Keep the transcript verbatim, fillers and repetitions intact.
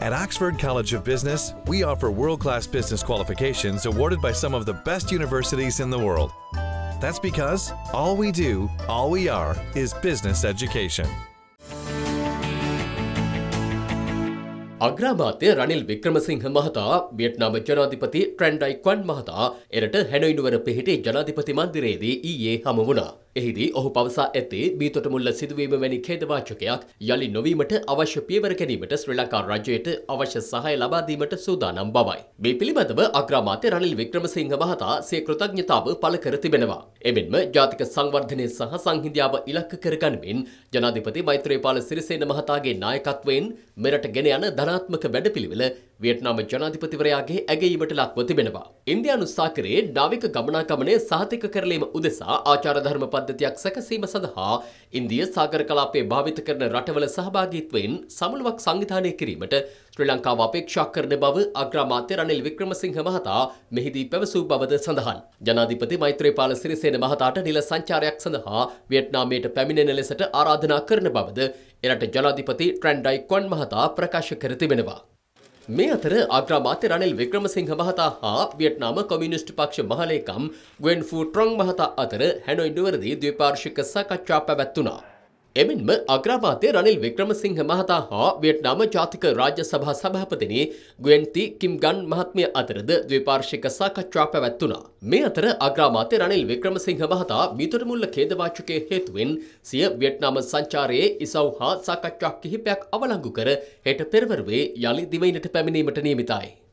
At Oxford College of Business, we offer world-class business qualifications awarded by some of the best universities in the world. That's because all we do, all we are, is business education. අග්‍රාමාත්‍ය Ranil Wickremesinghe මහතා වියට්නාම ජනාධිපති ට්‍රැන් dye ක්වන් මහතා එරට හැනොයි නුවර පිහිටි ජනාධිපති මන්දිරයේදී ඊයේ හමු වුණා. එහිදී ඔහු පවසා ඇත්තේ බීතොට මුල්ල සිදුවීම වැනි ඛේදවාචකයක් යලි නොවීමට අවශ්‍ය පියවර ගැනීමට ශ්‍රී ලංකා රජයට අවශ්‍ය සහාය ලබා දීමට සූදානම් බවයි. මේ පිළිබඳව අග්‍රාමාත්‍ය රනිල් වික්‍රමසිංහ මහතා සිය කෘතඥතාව පළ කර තිබෙනවා. එමෙන්ම ජාතික සංවර්ධනය සහ සංහිඳියාව ඉලක්ක කරගනිමින් ජනාධිපති මෛත්‍රීපාල සිරිසේන මහතාගේ නායකත්වයෙන් මෙරට ගෙන යන ධනාත්මක වැඩපිළිවෙල වියට්නාම ජනාධිපතිවරයාගේ ඇගයීමට ලක්ව තිබෙනවා. ඉන්දියානු සාගරයේ නාවික ගමනාගමනය සහතික කරලීම උදෙසා ආචාර ධර්ම පද්ධතියක් සැකසීම සඳහා ඉන්දිය සාගර කලාපයේ භාවිත කරන රටවල සහභාගීත්වයෙන් සමුළුවක් සංවිධානය කිරීමට ශ්‍රී ලංකාව අපේක්ෂා කරන බව අග්‍රාමාත්‍ය රනිල් වික්‍රමසිංහ මහතා මෙහිදී පැවසූ බවද සඳහන්. ජනාධිපති මෛත්‍රීපාල සිරිසේන මහතාට නිල සංචාරයක් සඳහා වියට්නාමයට පැමිණෙන ලෙසට ආරාධනා කරන බවද එරට ජනාධිපති ට්‍රැන් ඩයි ක්වන් මහතා ප්‍රකාශ කර තිබෙනවා. මේ අතර අග්‍රාමාත්‍ය රනිල් වික්‍රමසිංහ මහතා හා වියට්නාම කොමියුනිස්ට් පක්ෂ මහලේකම් ගුවෙන් ෆූ ට්‍රොං මහතා අතර හැනොයි නුවරදී ද්විපාර්ශ්වික සාකච්ඡා පැවැත්වුණා. එමෙන්ම අග්‍රාමාත්‍ය රනිල් වික්‍රමසිංහ මහතා හා වියට්නාම ජාතික රාජ්‍ය සභා සභාපතිනි ගුවෙන් ති කිම් ගන් මහත්මිය අතරද ද්විපාර්ශ්වික සාකච්ඡා පැවැත්වුණා. මේ අතර අග්‍රාමාත්‍ය රනිල් වික්‍රමසිංහ මහතා බීතොට මුල්ල ඛේදවාචකයේ හේතුවෙන් සිය වියට්නාම සංචාරයේ ඉසව් හා සාකච්ඡා කිහිපයක් අවලංගු කර හෙට පෙරවරුවේ යලි දිවයිනට පැමිණීමට නියමිතයි.